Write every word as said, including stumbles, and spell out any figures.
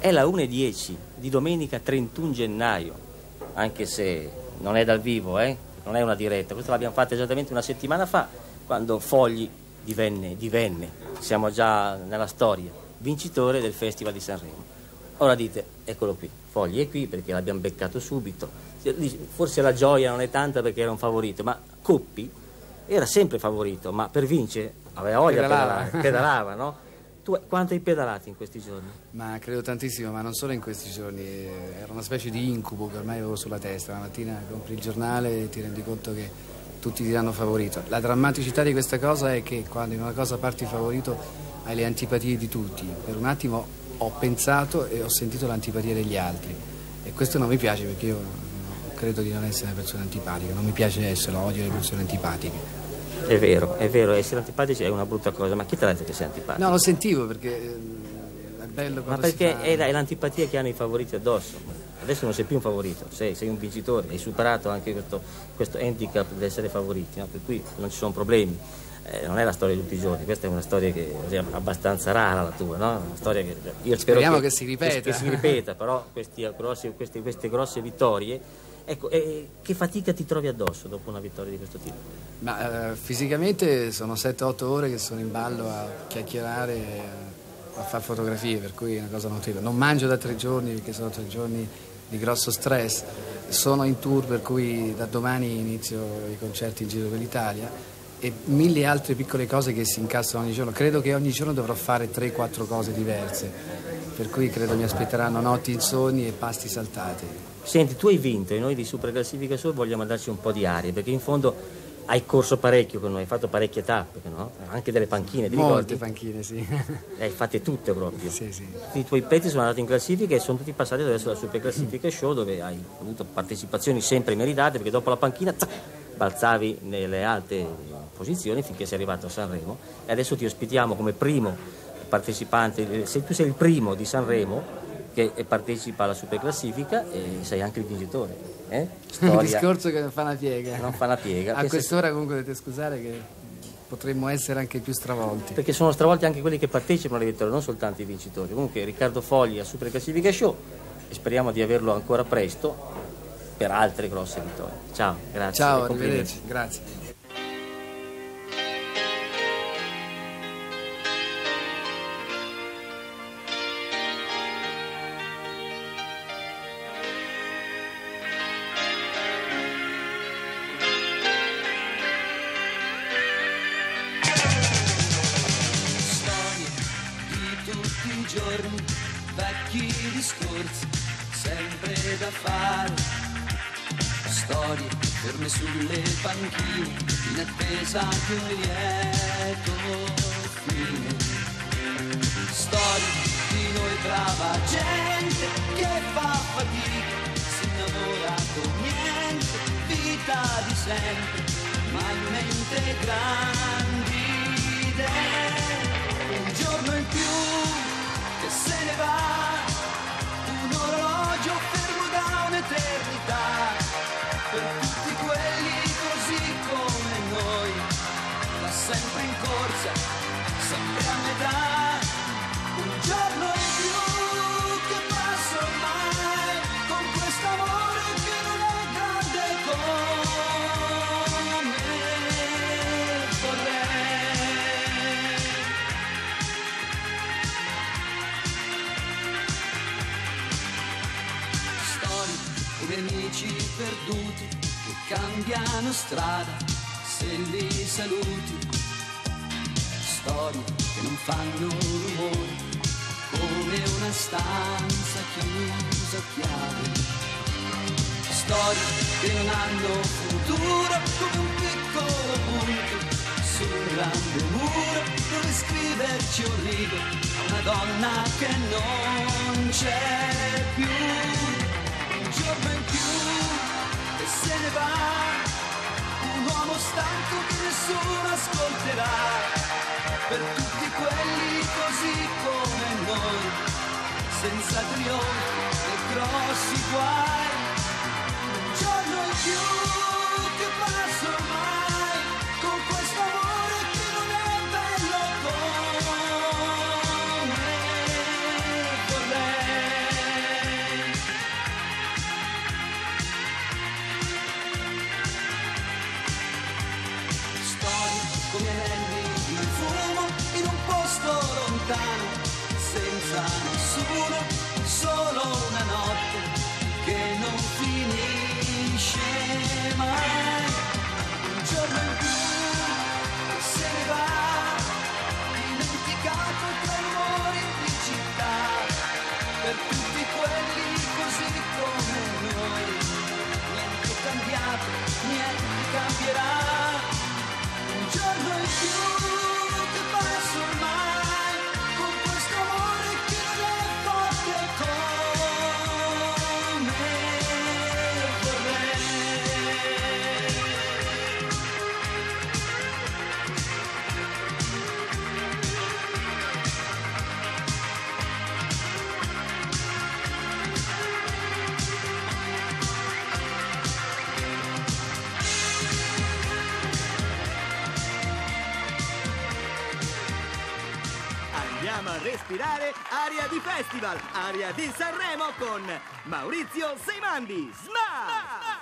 È la una e dieci di domenica trentuno gennaio, anche se non è dal vivo, eh? Non è una diretta. Questo l'abbiamo fatto esattamente una settimana fa, quando Fogli divenne, divenne, siamo già nella storia, vincitore del Festival di Sanremo. Ora dite, eccolo qui, Fogli è qui perché l'abbiamo beccato subito. Forse la gioia non è tanta perché era un favorito, ma Coppi era sempre favorito, ma per vincere aveva voglia di pedalare, pedalava, no? Tu quanto hai pedalato in questi giorni? Ma credo tantissimo, ma non solo in questi giorni, era una specie di incubo che ormai avevo sulla testa. La mattina compri il giornale e ti rendi conto che tutti ti danno favorito. La drammaticità di questa cosa è che quando in una cosa parti favorito hai le antipatie di tutti. Per un attimo ho pensato e ho sentito l'antipatia degli altri e questo non mi piace, perché io credo di non essere una persona antipatica, non mi piace essere, odio le persone antipatiche. È vero, è vero, essere antipatici è una brutta cosa, ma chi ti ha detto che sei antipatico? No, lo sentivo perché è bello. Ma perché è, è l'antipatia che hanno i favoriti addosso. Adesso non sei più un favorito, sei, sei un vincitore, hai superato anche questo, questo handicap di essere favoriti, no? Per cui non ci sono problemi. Eh, non è la storia di tutti i giorni, questa è una storia che è abbastanza rara la tua, no? Una storia che io spero Speriamo che, che si ripeta. Che, che si ripeta, però questi, grossi, questi, queste grosse vittorie. Ecco, eh, che fatica ti trovi addosso dopo una vittoria di questo tipo? Ma eh, fisicamente sono sette otto ore che sono in ballo a chiacchierare, a fare fotografie, per cui è una cosa notevole. Non mangio da tre giorni perché sono tre giorni di grosso stress. Sono in tour, per cui da domani inizio i concerti in giro per l'Italia e mille altre piccole cose che si incastrano ogni giorno. Credo che ogni giorno dovrò fare tre quattro cose diverse, per cui credo mi aspetteranno notti insonni e pasti saltati. Senti, tu hai vinto e noi di Super Classifica Show vogliamo darci un po' di aria, perché in fondo hai corso parecchio con noi, hai fatto parecchie tappe, no? Anche delle panchine, ti Molte ricordi? panchine, sì. Le hai fatte tutte proprio. Sì, sì. I tuoi pezzi sono andati in classifica e sono tutti passati adesso alla Super Classifica Show, dove hai avuto partecipazioni sempre meritate, perché dopo la panchina zac, balzavi nelle alte posizioni finché sei arrivato a Sanremo e adesso ti ospitiamo come primo partecipante, se tu sei il primo di Sanremo che partecipa alla Super Classifica e sei anche il vincitore. Eh? Un discorso che non fa una piega. Non fa una piega. A quest'ora comunque dovete scusare che potremmo essere anche più stravolti. Perché sono stravolti anche quelli che partecipano alle vittorie, non soltanto i vincitori. Comunque Riccardo Fogli a Super Classifica Show e speriamo di averlo ancora presto per altre grosse vittorie. Ciao, grazie. Ciao, arrivederci, grazie. Giorni, vecchi discorsi, sempre da fare, storie ferme sulle panchine, in attesa di un lieto fine, storie di noi brava gente che fa fatica, si innamora con niente, vita di sempre, ma in mente grandi idee, un giorno in più che se ne va, un orologio fermo da un'eternità, per tutti quelli così come noi, va sempre in corsa, sempre a metà, un giorno in più che passa ormai, con quest'amore che non è grande come vorrei. Amici perduti che cambiano strada se li saluti, storie che non fanno rumore come una stanza chiusa a chiave, storie che non hanno futuro come un piccolo punto su un grande muro dove scriverci un rigo a una donna che non c'è più. Un giorno in più che se ne va, un uomo stanco che nessuno ascolterà, per tutti quelli così come noi, senza trionfi e grossi guai. Un giorno in più che passa ormai, con questo amore che non è bello come vorrei. lontano, senza nessuno, solo una notte che non finisce mai. Un giorno in più se ne va, dimenticato tra i rumori di città, per tutti quelli così come noi. Niente è cambiato, niente cambierà. Un giorno in più che passo ormai, con questo amore che non è forte come vorrei. Andiamo a respirare aria di festival, aria di Sanremo con Maurizio Seimandi. Sma!